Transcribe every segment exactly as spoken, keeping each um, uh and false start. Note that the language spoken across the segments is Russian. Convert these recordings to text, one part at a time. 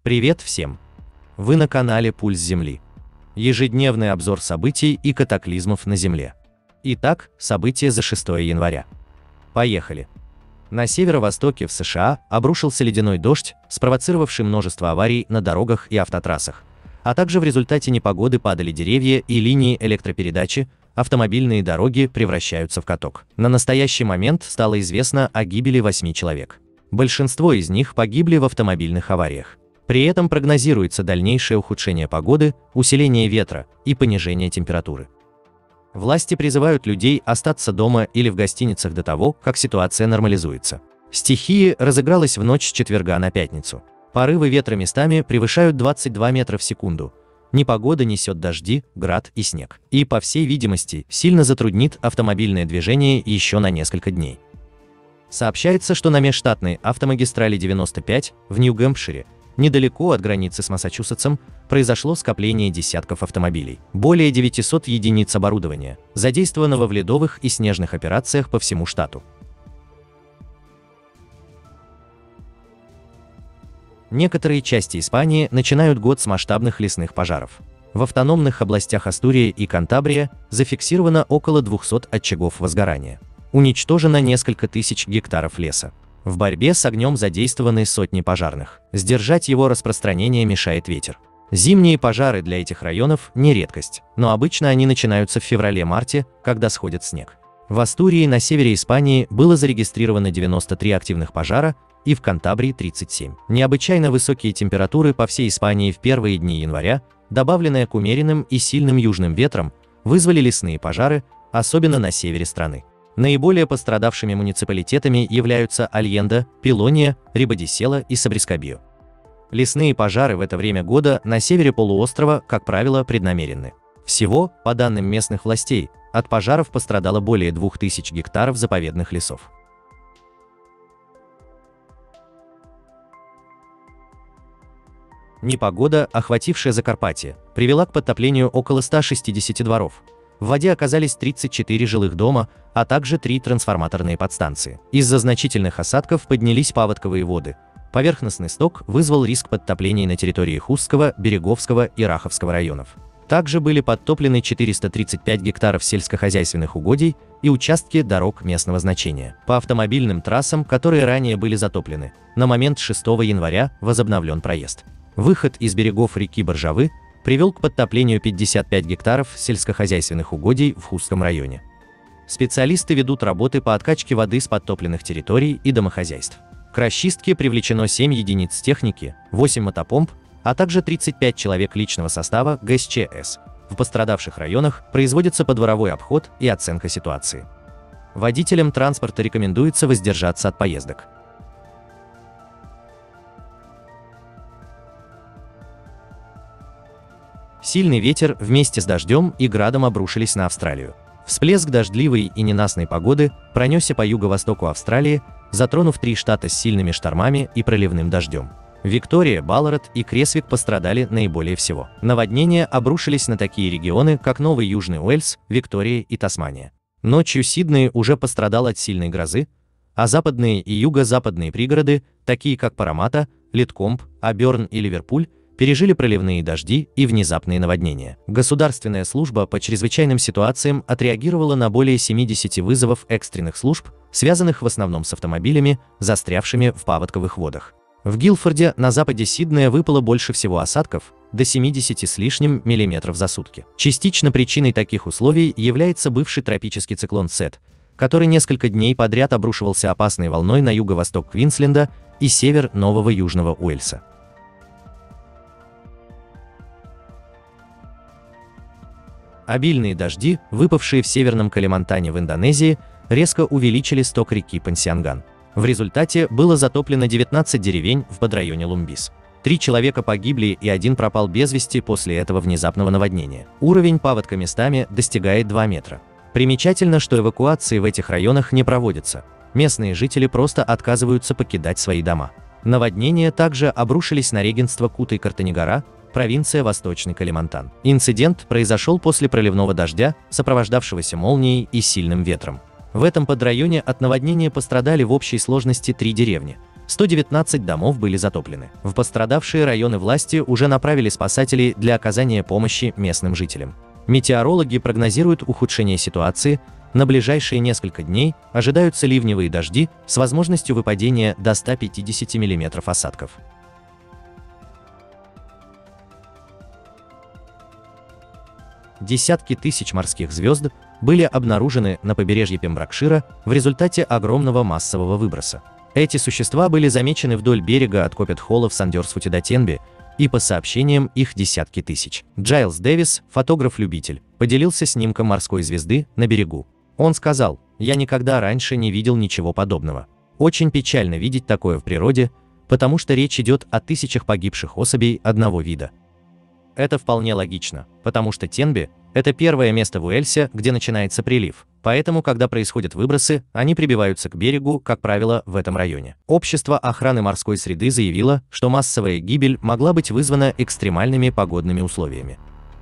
Привет всем! Вы на канале Пульс Земли. Ежедневный обзор событий и катаклизмов на Земле. Итак, события за шестое января. Поехали! На северо-востоке в США обрушился ледяной дождь, спровоцировавший множество аварий на дорогах и автотрассах, а также в результате непогоды падали деревья и линии электропередачи, автомобильные дороги превращаются в каток. На настоящий момент стало известно о гибели восьми человек. Большинство из них погибли в автомобильных авариях. При этом прогнозируется дальнейшее ухудшение погоды, усиление ветра и понижение температуры. Власти призывают людей остаться дома или в гостиницах до того, как ситуация нормализуется. Стихия разыгралась в ночь с четверга на пятницу. Порывы ветра местами превышают двадцать два метра в секунду. Непогода несет дожди, град и снег. И, по всей видимости, сильно затруднит автомобильное движение еще на несколько дней. Сообщается, что на межштатной автомагистрали девяносто пять в Нью-Гэмпшире, недалеко от границы с Массачусетсом, произошло скопление десятков автомобилей. Более девятисот единиц оборудования, задействованного в ледовых и снежных операциях по всему штату. Некоторые части Испании начинают год с масштабных лесных пожаров. В автономных областях Астурия и Кантабрия зафиксировано около двухсот очагов возгорания. Уничтожено несколько тысяч гектаров леса. В борьбе с огнем задействованы сотни пожарных. Сдержать его распространение мешает ветер. Зимние пожары для этих районов не редкость, но обычно они начинаются в феврале-марте, когда сходит снег. В Астурии на севере Испании было зарегистрировано девяносто три активных пожара и в Кантабрии тридцать семь. Необычайно высокие температуры по всей Испании в первые дни января, добавленные к умеренным и сильным южным ветрам, вызвали лесные пожары, особенно на севере страны. Наиболее пострадавшими муниципалитетами являются Альенда, Пилония, Рибадисела и Сабрискобио. Лесные пожары в это время года на севере полуострова, как правило, преднамеренны. Всего, по данным местных властей, от пожаров пострадало более двух тысяч гектаров заповедных лесов. Непогода, охватившая Закарпатье, привела к подтоплению около ста шестидесяти дворов. В воде оказались тридцать четыре жилых дома, а также три трансформаторные подстанции. Из-за значительных осадков поднялись паводковые воды. Поверхностный сток вызвал риск подтоплений на территории Хустского, Береговского и Раховского районов. Также были подтоплены четыреста тридцать пять гектаров сельскохозяйственных угодий и участки дорог местного значения. По автомобильным трассам, которые ранее были затоплены, на момент шестого января возобновлен проезд. Выход из берегов реки Боржавы привел к подтоплению пятидесяти пяти гектаров сельскохозяйственных угодий в Хустском районе. Специалисты ведут работы по откачке воды с подтопленных территорий и домохозяйств. К расчистке привлечено семь единиц техники, восемь мотопомп, а также тридцать пять человек личного состава ГСЧС. В пострадавших районах производится подворовой обход и оценка ситуации. Водителям транспорта рекомендуется воздержаться от поездок. Сильный ветер вместе с дождем и градом обрушились на Австралию. Всплеск дождливой и ненастной погоды пронесся по юго-востоку Австралии, затронув три штата с сильными штормами и проливным дождем. Виктория, Баллард и Кресвик пострадали наиболее всего. Наводнения обрушились на такие регионы, как Новый Южный Уэльс, Виктория и Тасмания. Ночью Сидней уже пострадал от сильной грозы, а западные и юго-западные пригороды, такие как Парамата, Литкомб, Аберн и Ливерпуль, пережили проливные дожди и внезапные наводнения. Государственная служба по чрезвычайным ситуациям отреагировала на более семидесяти вызовов экстренных служб, связанных в основном с автомобилями, застрявшими в паводковых водах. В Гилфорде на западе Сиднея выпало больше всего осадков, до семидесяти с лишним миллиметров за сутки. Частично причиной таких условий является бывший тропический циклон Сет, который несколько дней подряд обрушивался опасной волной на юго-восток Квинсленда и север Нового Южного Уэльса. Обильные дожди, выпавшие в северном Калимантане в Индонезии, резко увеличили сток реки Пансианган. В результате было затоплено девятнадцать деревень в подрайоне Лумбис. Три человека погибли и один пропал без вести после этого внезапного наводнения. Уровень паводка местами достигает двух метра. Примечательно, что эвакуации в этих районах не проводятся. Местные жители просто отказываются покидать свои дома. Наводнения также обрушились на регенство Кутай-Картанигара, провинция Восточный Калимантан. Инцидент произошел после проливного дождя, сопровождавшегося молнией и сильным ветром. В этом подрайоне от наводнения пострадали в общей сложности три деревни. сто девятнадцать домов были затоплены. В пострадавшие районы власти уже направили спасателей для оказания помощи местным жителям. Метеорологи прогнозируют ухудшение ситуации. На ближайшие несколько дней ожидаются ливневые дожди с возможностью выпадения до ста пятидесяти миллиметров осадков. Десятки тысяч морских звезд были обнаружены на побережье Пемброкшира в результате огромного массового выброса. Эти существа были замечены вдоль берега от Копет-Холла в Сандерсфуте до Тенби, и по сообщениям их десятки тысяч. Джайлс Дэвис, фотограф-любитель, поделился снимком морской звезды на берегу. Он сказал: «Я никогда раньше не видел ничего подобного. Очень печально видеть такое в природе, потому что речь идет о тысячах погибших особей одного вида». Это вполне логично, потому что Тенби – это первое место в Уэльсе, где начинается прилив, поэтому, когда происходят выбросы, они прибиваются к берегу, как правило, в этом районе. Общество охраны морской среды заявило, что массовая гибель могла быть вызвана экстремальными погодными условиями.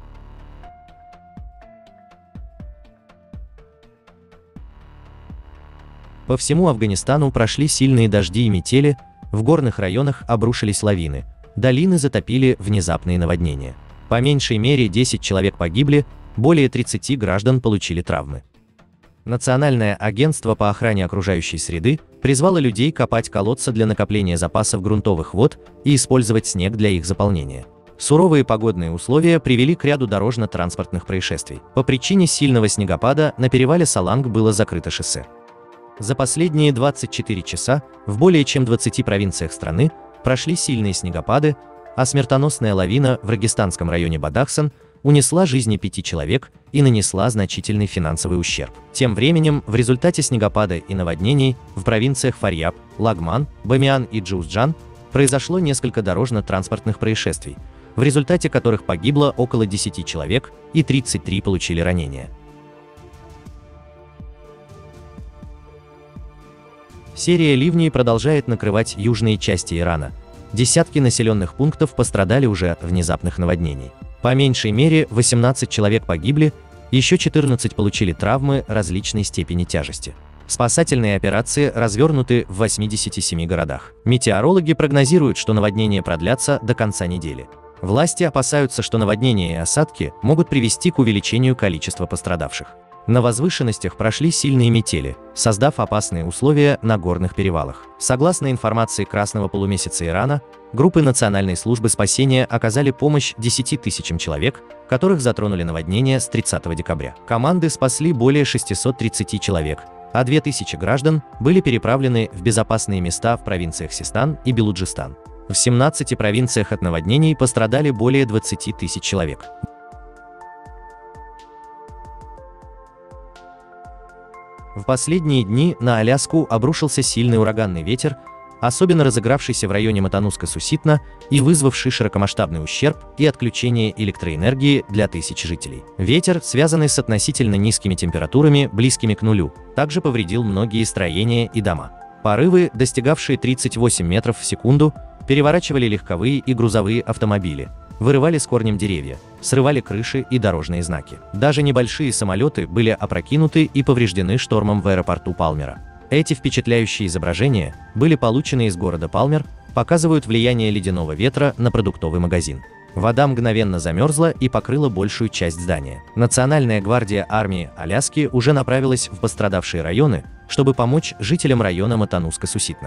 По всему Афганистану прошли сильные дожди и метели, в горных районах обрушились лавины, долины затопили внезапные наводнения. По меньшей мере десять человек погибли, более тридцати граждан получили травмы. Национальное агентство по охране окружающей среды призвало людей копать колодцы для накопления запасов грунтовых вод и использовать снег для их заполнения. Суровые погодные условия привели к ряду дорожно-транспортных происшествий. По причине сильного снегопада на перевале Саланг было закрыто шоссе. За последние двадцать четыре часа в более чем двадцати провинциях страны прошли сильные снегопады, а смертоносная лавина в рагистанском районе Бадахсан унесла жизни пяти человек и нанесла значительный финансовый ущерб. Тем временем, в результате снегопада и наводнений в провинциях Фарьяб, Лагман, Бамиан и Джоузджан произошло несколько дорожно-транспортных происшествий, в результате которых погибло около десяти человек и тридцать три получили ранения. Серия ливней продолжает накрывать южные части Ирана. Десятки населенных пунктов пострадали уже от внезапных наводнений. По меньшей мере восемнадцать человек погибли, еще четырнадцать получили травмы различной степени тяжести. Спасательные операции развернуты в восьмидесяти семи городах. Метеорологи прогнозируют, что наводнения продлятся до конца недели. Власти опасаются, что наводнения и осадки могут привести к увеличению количества пострадавших. На возвышенностях прошли сильные метели, создав опасные условия на горных перевалах. Согласно информации Красного полумесяца Ирана, группы Национальной службы спасения оказали помощь десяти тысячам человек, которых затронули наводнения с тридцатого декабря. Команды спасли более шестисот тридцати человек, а две тысячи граждан были переправлены в безопасные места в провинциях Систан и Белуджистан. В семнадцати провинциях от наводнений пострадали более двадцати тысяч человек. В последние дни на Аляску обрушился сильный ураганный ветер, особенно разыгравшийся в районе Матануска-Суситна и вызвавший широкомасштабный ущерб и отключение электроэнергии для тысяч жителей. Ветер, связанный с относительно низкими температурами, близкими к нулю, также повредил многие строения и дома. Порывы, достигавшие тридцати восьми метров в секунду, переворачивали легковые и грузовые автомобили, вырывали с корнем деревья, срывали крыши и дорожные знаки. Даже небольшие самолеты были опрокинуты и повреждены штормом в аэропорту Палмера. Эти впечатляющие изображения были получены из города Палмер, показывают влияние ледяного ветра на продуктовый магазин. Вода мгновенно замерзла и покрыла большую часть здания. Национальная гвардия армии Аляски уже направилась в пострадавшие районы, чтобы помочь жителям района Матануска-Суситна.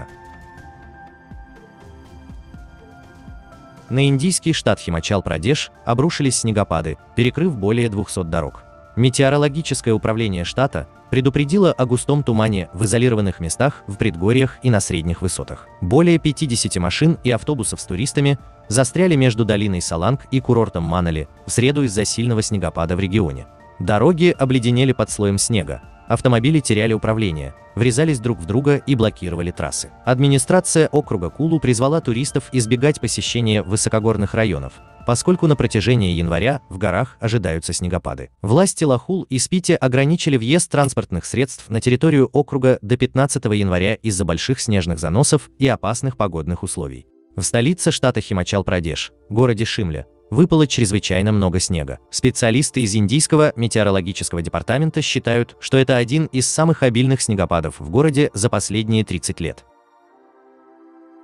На индийский штат Химачал-Прадеш обрушились снегопады, перекрыв более двухсот дорог. Метеорологическое управление штата предупредило о густом тумане в изолированных местах в предгорьях и на средних высотах. Более пятидесяти машин и автобусов с туристами застряли между долиной Саланг и курортом Манали в среду из-за сильного снегопада в регионе. Дороги обледенели под слоем снега, автомобили теряли управление, врезались друг в друга и блокировали трассы. Администрация округа Кулу призвала туристов избегать посещения высокогорных районов, поскольку на протяжении января в горах ожидаются снегопады. Власти Лахул и Спити ограничили въезд транспортных средств на территорию округа до пятнадцатого января из-за больших снежных заносов и опасных погодных условий. В столице штата Химачал-Прадеш, городе Шимля, выпало чрезвычайно много снега. Специалисты из Индийского метеорологического департамента считают, что это один из самых обильных снегопадов в городе за последние тридцать лет.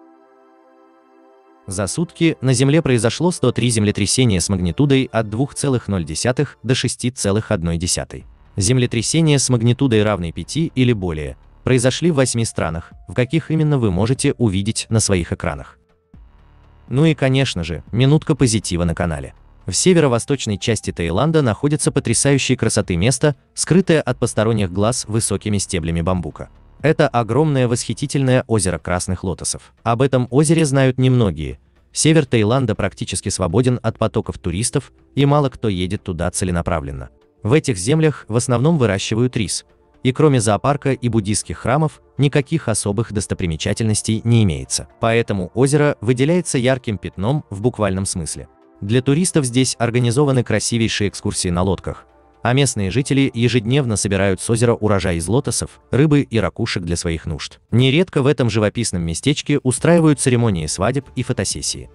За сутки на Земле произошло сто три землетрясения с магнитудой от двух целых ноль десятых до шести целых одной десятой. Землетрясения с магнитудой равной пяти или более произошли в восьми странах, в каких именно вы можете увидеть на своих экранах. Ну и конечно же, минутка позитива на канале. В северо-восточной части Таиланда находится потрясающей красоты место, скрытое от посторонних глаз высокими стеблями бамбука. Это огромное восхитительное озеро Красных Лотосов. Об этом озере знают немногие. Север Таиланда практически свободен от потоков туристов, и мало кто едет туда целенаправленно. В этих землях в основном выращивают рис, и кроме зоопарка и буддийских храмов, никаких особых достопримечательностей не имеется. Поэтому озеро выделяется ярким пятном в буквальном смысле. Для туристов здесь организованы красивейшие экскурсии на лодках, а местные жители ежедневно собирают с озера урожай из лотосов, рыбы и ракушек для своих нужд. Нередко в этом живописном местечке устраивают церемонии свадеб и фотосессии.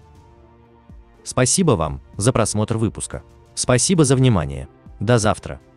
Спасибо вам за просмотр выпуска. Спасибо за внимание. До завтра.